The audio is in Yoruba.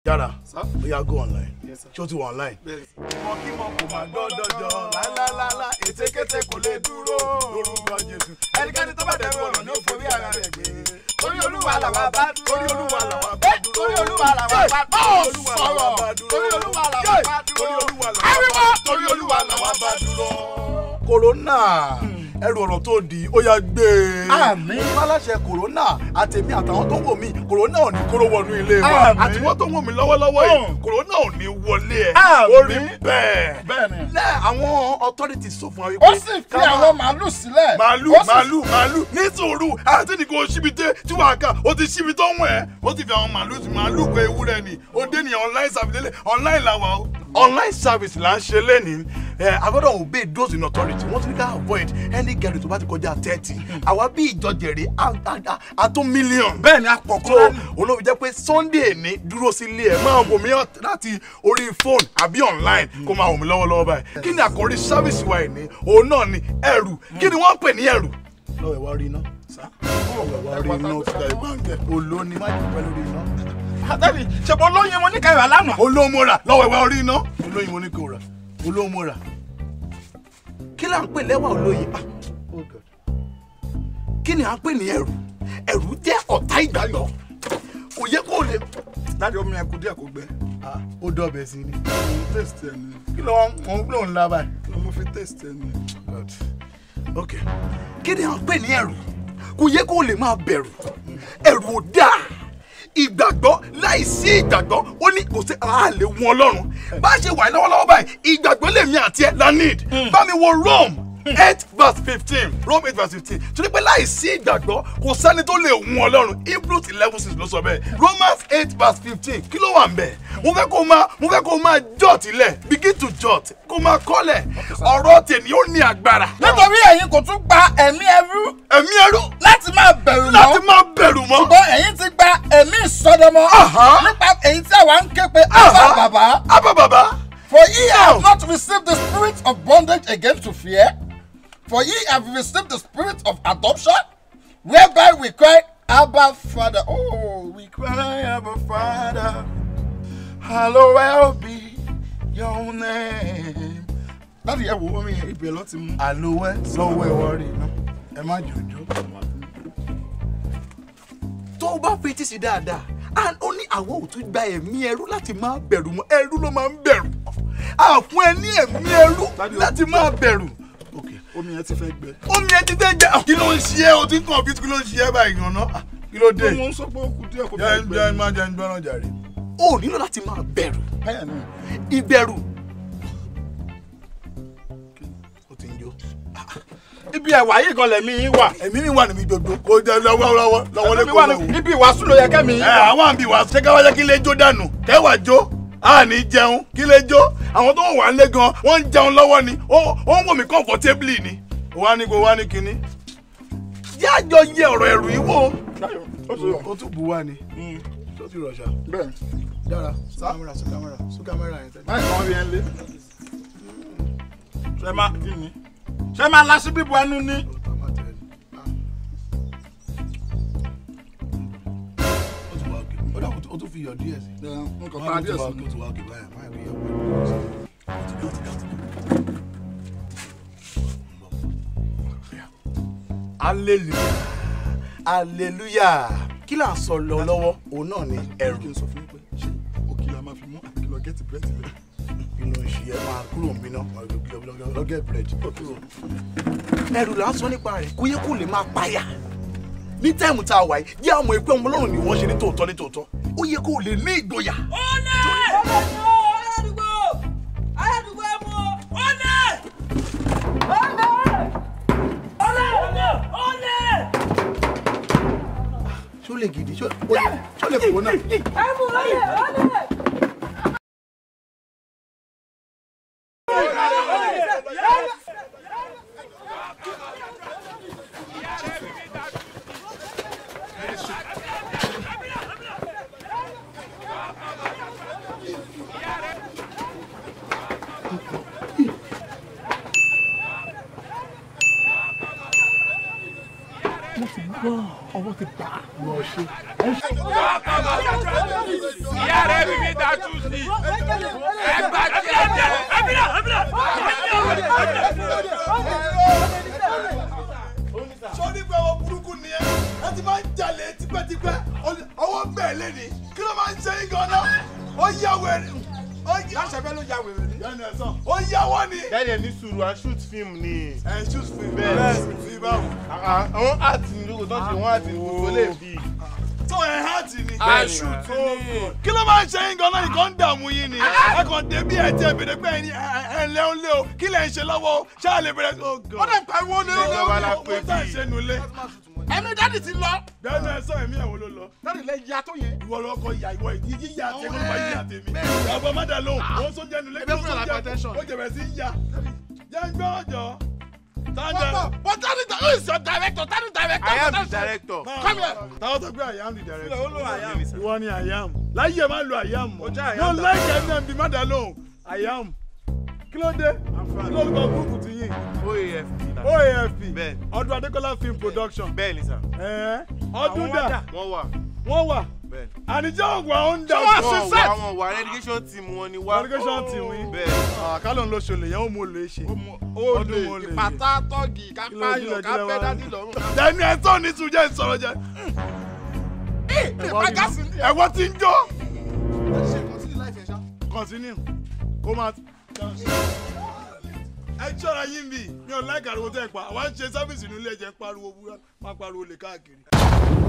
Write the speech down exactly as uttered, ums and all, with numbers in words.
Yara, we are go online. Yes, sir. Show to online. Monkey monkey ma dodojo la la la la etekete kò lè dúró lórúkọ Jésù. Ẹnikẹ́ni tó bá dẹ̀rù ọ̀rọ̀ ni ó forí ara rẹ̀ gbé. Torí Olúwa la wá bá dúró. Torí Olúwa la wá bá dúró. Torí Olúwa la wá bá dúró. Torí Olúwa la wá bá dúró. Torí Olúwa la wá bá dúró. Corona. Ẹrù ọ̀rọ̀ tó di ó yá gbé. Àmín. Aláṣẹ corona àtèmi àtàwọn tó wò mí corona ò ní kóró wọnú ilé wa. Àti wọ́n tó wò mí lọ́wọ́lọ́wọ́ yìí corona ò ní wọlé ẹ̀. Orí bẹ́ẹ̀. Bẹ́ẹ̀ni. Lẹ́ àwọn authorities sọ fún wa wípé. Ó sì fi àwọn màálù sílẹ̀. Màálù màálù màálù ní sùúrù àti ní kò síbi tẹ́ tí wàá kà ó ti síbi tó ń wẹ̀. Ó ti fi àwọn màálù sí màálù pé ewúrẹ́ ni. Ó dé ní online service lélẹ̀ online làwà o. Online service là ń ṣe lẹ́nìí. A gbọ́dọ̀ obey those in authority. Wọ́n ti ní ká avoid any girl tó bá ti kọjá thirty. Àwa bí ìjọjẹ̀rẹ̀ a tó million. Bẹ́ẹ̀ ni a pọ̀ kọ́. Olóbi jẹ́ pé Sunday ní dúró sí ilé ẹ̀ máa wò mí láti orí phone àbí online kó máa wò mí lọ́wọ́lọ́wọ́ báyìí. Kí ni àkòrí service wa ẹ̀ ní? Òun náà ni ẹrù. Kí ni wọ́n ń pè ní ẹrù? Lọ́wọ́ ẹ̀ wá rí iná. Lọ́wọ́ ẹ̀ wá rí iná tí a bá ń jẹ. Olóni má jù pẹ́ lórí iná. Àtẹ́bí ṣe bọ́ lóyin mo ní ká ìwà lánàá. Olóhùn mo rà lọ́wọ́ ẹ̀ wá rí iná. Olóyin mo ní kò rà. Olóhùn mo rà. Kí là ń pè lẹ́wà olóye? Kí ni à ń pè ní ẹrù? Ẹrù jẹ́ ọ̀tá ìgbàgbọ́. Kò yẹ kó lè. Dáàdi omi ẹ kú díẹ̀ kó gbẹ. Ó dọ̀bẹ̀ sí ni. Mo taste ẹ ni. Kí ló ń lò ń la báyìí? Mo fi taste ẹ ni. Ok. Kí ni à ń pè ní ẹrù? Kò yẹ kó lè máa bẹ̀rù. Ẹrù ò dáa. Ìgbàgbọ́ láìsí ìgbàgbọ́ ó ní kò sí àlè wọn Ọlọ́run. Bá ṣe wà lọ́wọ́lọ́wọ́ báyìí ìgbàgbọ́ lèmi àti ẹ̀ la need. Bá mi wo Rome eight verse fifteen Rome eight verse fifteen torí pé láìsí ìgbàgbọ́ kò sẹ́ni tó lè wun Ọlọ́run. Hebrews eleven six ló sọ bẹ́ẹ̀. Romans eight verse fifteen kí ló wà ń bẹ̀? Mo fẹ́ kó máa mo fẹ́ kó máa jot ilẹ̀ begin to jot kó máa kọ́lẹ̀ ọ̀rọ̀ tèmi ó ní agbára. Nítorí ẹ̀yin kò tún gba ẹ̀mí ẹrú. Ẹ̀mí ẹrú. Láti máa bẹ̀rù mọ́. Láti máa bẹ̀rù mọ́. Ṣùgbọ́n ẹ̀yin ti gba ẹ̀mí ìsọdọmọ. Nípa èyí tí àwa ń ké pe Abba Baba. Abba Baba. For ye have not received the spirit of bondage again to fear. For ye have received the spirit of adoption, whereby we cry, Abba Father. Oh, we cry, Abba Father. Hallowed be your name. Láti ẹ wo orin ibẹ̀ ló ti mú. Àlówẹ́ lọ́wọ́ ẹ wọ́n rí iná. Ẹ má jòjó. Tó o bá fetí sí dáadáa, ó ní àwọn ò tún gba ẹ̀mí ẹrú láti máa bẹ̀rù mọ́. Ẹrú ló máa ń bẹ̀rù. A fún ẹ ní ẹ̀mí ẹrú láti máa bẹ̀rù. Omi yẹn ti fẹ́ gbẹ. Omi yẹn ti fẹ́ gbẹ. Kí ló ń ṣe ẹ́? O ti ń kàn bí kí ló ń ṣe ẹ́ báyìí gan-an? Kí ló dé? Mo ń sọ pé ó kù díẹ̀ kó fẹ́ gbẹ. Jẹ́ máa jẹ́ ń gbọ́ràn jàre. O nílò láti máa bẹ̀rù. Ìbẹ̀rù. O ti ń jó. Ibi ẹ̀wà yìí gan lẹ̀mí yín wà. Ẹ̀mí mi wà níbi gbogbo. Kò jẹ́ lọ́wọ́ lọ́wọ́ lọ́wọ́ lẹ́kọ̀ọ́ lọ́wọ́. Ibi ìwàásù ló yẹ kẹ́mi yín wà. Àwọn àbí ìwàásù ṣé káwá jẹ́ kí lè jó dànù? Kẹ́wàá jó. A ní jẹun kí lè jó. Àwọn tó wà nílé gan wọ́n ń jẹun lọ́wọ́ ni. Ó ń wò mí comfortably ni. Wá ní kò wá ní kinní. Yájọ yẹ ọ̀rọ̀ ẹ̀rù yìí wò. Ó tún bu wá ni. Tó ti rọ̀ ṣá. Bẹ́ẹ̀. Dára, sún kámẹ́rà, sún kámẹ́rà, sún kámẹ́rà yẹn tẹ́lẹ̀. Báyìí kan rí ẹ lé. Ṣé máa kí ni? Ṣé máa lásì bíbu ẹnu ní? Ó tún fi yọ̀ díẹ̀ sí. Nǹkan tá a díẹ̀ sí. Ó tún wá òkè báyà, máa rí yọ̀. Hallelujah. Hallelujah. Kí là ń sọ lọ lọ́wọ́? Òun náà ni ẹrù. Kí n sọ fún yín pé ṣé òkè la máa fi mú àbí kí lọ gẹ́tì bírèdì lẹ? Inú ìṣe ẹ máa kúrò mí náà, lọ gẹ́ bírèdì. Ẹrù là ń sọ nípa rẹ̀, kó yẹ kó lè máa páyà. Ní táìmù tá a wà yìí, jẹ́ àwọn ìpè ọmọ Ọlọ́run ni wọ́n ṣe ní tòótọ́ ní tòótọ́. Ó yẹ kó lè ní ìgboyà. Ọ̀nẹ́! Aládùúgbò! Aládùúgbò ẹ mú ọ! Ọ̀nẹ́! Ọ̀nẹ́! Ọ̀nẹ́! Ọ̀nẹ́! Ṣó lè gidi? Ṣó lè kó náà? Ẹ mú ọ̀nẹ́! Ọ̀nẹ́! Ọwọ́ ti gbà. Lọ ṣe. Ìyá rẹ̀ ẹbí mi dájú sí. Ẹgbà tí ẹ jẹ. Abira abira. Sọ́ni pé ọwọ́ burúkú ni ẹ. Ẹ ti máa ń jalè tipẹ́tipẹ́. Ọwọ́ bẹ́ẹ̀ lé ní. Kí ló máa ń ṣe yín gan-an? Ó yá wèrè. Láṣẹ bẹ́ẹ̀ ló ya wèrè ní. Bẹ́ẹ̀ni ẹ̀ sọ. Ó yáwọ́ ni. Bẹ́ẹ̀ni ẹ̀ ní sùúrù à shoot film ni. Ẹ shoot film. Bẹ́ẹ̀ fi báwo. Àwọn àti ní lóko tó ń ṣe wọ́n àti ní kò lè bí. Tó ẹ̀ hàtì ni. À shoot ni. Kí ló máa ń ṣe yín gan-an? Ìkan ń dààmú yín ni. Ẹ kàn dé bí ẹ jẹ́ ìbéèrè pé ẹni ẹ lé ó lé o. Kí lẹ̀ ń ṣe lọ́wọ́ o? Ṣáà lè bẹ̀rẹ̀. Ó dẹ̀ pariwo lé o. Ìjọba la pè Ó tà ń ṣe nulẹ̀. Ẹ̀mí dáàdì ti lọ. Bẹ́ẹ̀ni ẹ sọ ẹ̀mí ẹ̀ wo ló lọ? Dáàdì lẹ ya tó yẹn. Ìwọ lọ kọ ìyá ìwọ ìdí yíyá àti ẹ̀kọ́ nípa yíyá tèmi. Ìyàbọ̀ má dà lóhùn. Ó sọ jẹ́nu lé. Ebe fún yàrá hypertension. Ó jẹ̀bẹ̀ sí yíyá. Jẹ́ ń gbọ́ ọjọ́. Tanda. But Daddy, who is your director? Daddy director. I am the director. Come here. Táwọn sọ pé I am the director. Ó ló I am. Ìwọ ni I am. Láyé máa lo I am mọ́. Ó jẹ́ I am Yóò that- láìka ẹni náà bí má dà lóhùn. I am. Kí ló dé? Kí ló lọ gúrùpù ti yín? O A F P. O A F P. Bẹ́ẹ̀ni. Ọdún Adékọ́lá film production. Bẹ́ẹ̀ni sà. Ẹ̀ẹ́ ọdún dà. Wọ́n wà. Wọ́n wà. Bẹ́ẹ̀ni. Àníjọ́ ògùn àwọn ń dà. Ṣé wọ́n Wọ́n ṣe wà set? àwọn wà relegation team wọn ni wá. Relegation team yín. Bẹ́ẹ̀ni. Àkálọ̀ ń lo ṣòlè yẹn ó mú olè ṣe. Ó Ọdún mo lè lè ṣe. pàtà tọ́gì ká Kí ló pààyàn kílẹ̀ ká kílẹ̀ bẹ́ wá? dádì lọ́rùn. Dẹni ẹ tó ní tún jẹ́ ìsọ̀rọ̀ jẹ. Ẹ ìpàgà sí ni. Ẹ̀wọ́n ti ń jó. Ṣé continue life ẹ̀ ṣá? Continue. Kó máa. Ẹ ṣọ́ra yín bì. Mi ò láì kàriwo tẹ́ ẹ pa. Àwa ń ṣe sáfìsì nílé ẹ̀jẹ̀ ń pariwo búra. Má pariwo lè káàkiri.